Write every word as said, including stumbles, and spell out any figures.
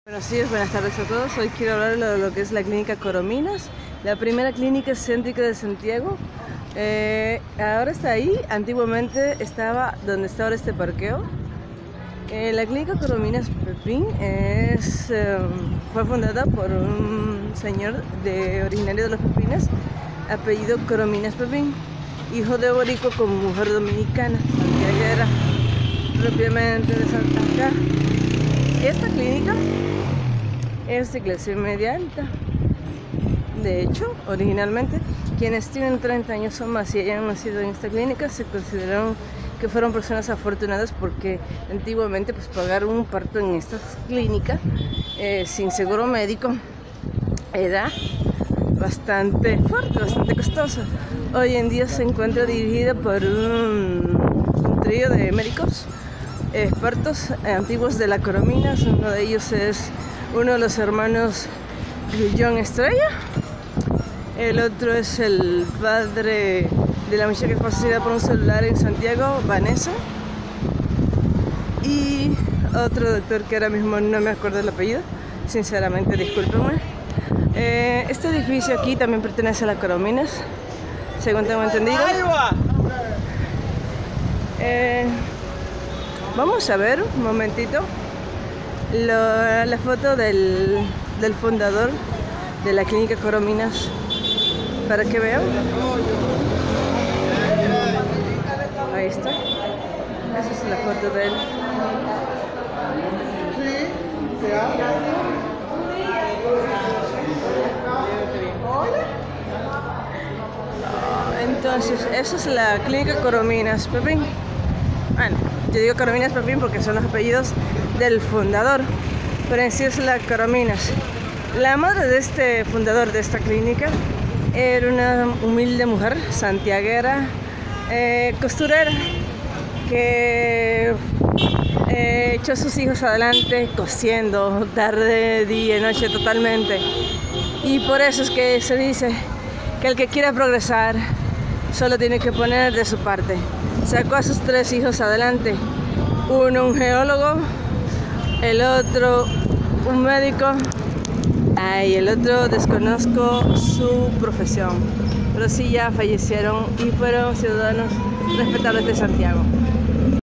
Buenos días, buenas tardes a todos. Hoy quiero hablar de lo que es la clínica Corominas, la primera clínica céntrica de Santiago. Eh, ahora está ahí, antiguamente estaba donde está ahora este parqueo. Eh, la clínica Corominas Pepín es, eh, fue fundada por un señor de, originario de los Pepines, apellido Corominas Pepín, hijo de boricua con mujer dominicana, santiaguera, propiamente de Santa Acá. Esta clínica es de clase media alta. De hecho, originalmente, quienes tienen treinta años o más y hayan nacido en esta clínica se consideraron que fueron personas afortunadas, porque antiguamente pues pagar un parto en esta clínica eh, sin seguro médico era bastante fuerte, bastante costoso. Hoy en día se encuentra dirigida por un, un trío de médicos expertos eh, antiguos de la Corominas. Uno de ellos es uno de los hermanos John Estrella. El otro es el padre de la muchacha que fue asesinada por un celular en Santiago, Vanessa. Y otro doctor que ahora mismo no me acuerdo el apellido, sinceramente, discúlpenme. Eh, este edificio aquí también pertenece a la Corominas, según tengo entendido. Eh, vamos a ver un momentito lo, la foto del, del fundador de la clínica Corominas, para que vean. Ahí está. Esa es la foto de él. Entonces, esa es la clínica Corominas Pepín. Bueno, yo digo Corominas Pepín porque son los apellidos del fundador, pero en sí es la Corominas. La madre de este fundador de esta clínica era una humilde mujer santiaguera, eh, costurera, que eh, echó a sus hijos adelante cosiendo tarde, día y noche totalmente. Y por eso es que se dice que el que quiera progresar solo tiene que poner de su parte. Sacó a sus tres hijos adelante, uno un geólogo, el otro un médico, y el otro desconozco su profesión, pero sí ya fallecieron y fueron ciudadanos respetables de Santiago.